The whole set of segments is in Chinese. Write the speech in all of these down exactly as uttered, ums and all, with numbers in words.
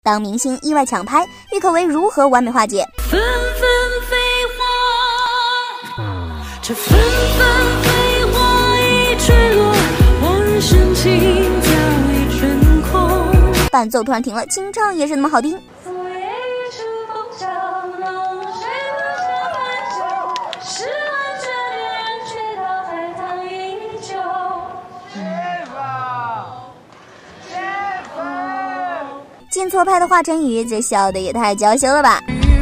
当明星意外抢拍，郁可唯如何完美化解？纷纷飞花，这纷纷飞花已坠落，我人深情早已成空。伴奏突然停了，清唱也是那么好听。 进错拍的华晨宇，这笑的也太娇羞了吧！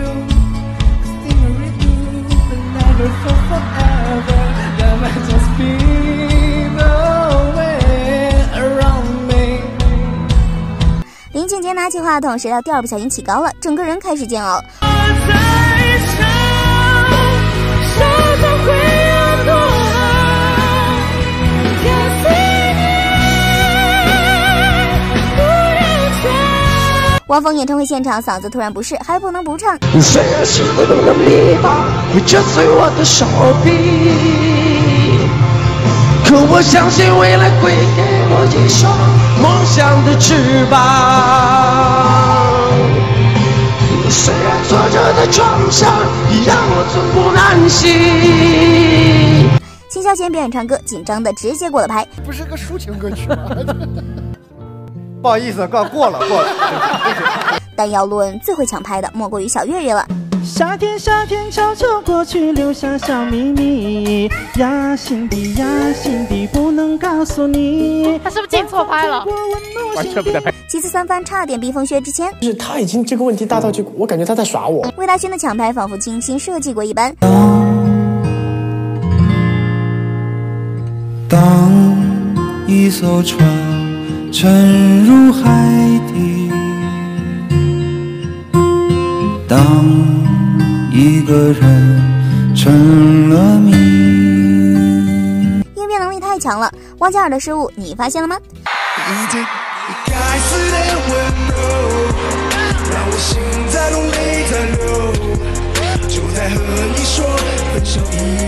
林俊杰拿起话筒，谁料调不小心起高了，整个人开始煎熬。 汪峰演唱会现场嗓子突然不适，还不能不唱。虽然是会动的泥巴会折碎我的手臂，可我相信未来会给我一双梦想的翅膀。虽然挫折的创伤让我寸步难行。秦霄贤表演唱歌，紧张的直接过了拍。 不是个抒情歌曲吗？不好意思，过过了过了。 但要论最会抢拍的，莫过于小岳岳了。 夏天夏天悄悄过去，留下小秘密呀，心底呀，心底不能告诉你。 他是不是进错拍了？ 完全不在拍。 其次三番差点逼疯薛之谦， 就是他已经这个问题大到就，我感觉他在耍我。 魏大勋的抢拍仿佛精心设计过一般。 当一艘船沉入海底，当一个人成了谜。 应变能力太强了，王嘉尔的失误你发现了吗？让我心在痛泪在流，就在和你说分手以